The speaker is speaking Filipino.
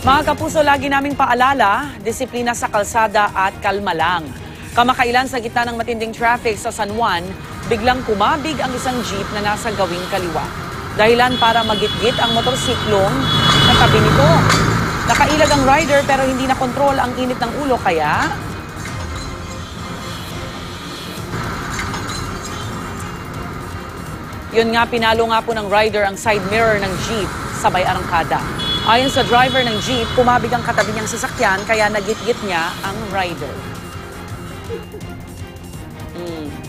Mga kapuso, lagi naming paalala, disiplina sa kalsada at kalma lang. Kamakailan sa gitna ng matinding traffic sa San Juan, biglang kumabig ang isang jeep na nasa gawing kaliwa. Dahilan para magitgit ang motorsiklong sa tabi nito. Nakailag ang rider pero hindi na kontrol ang init ng ulo kaya... Yun nga, pinalo nga po ng rider ang side mirror ng jeep sabay arangkada. Ayon sa driver ng jeep, kumabig ang katabi niyang sasakyan kaya nagitgit niya ang rider.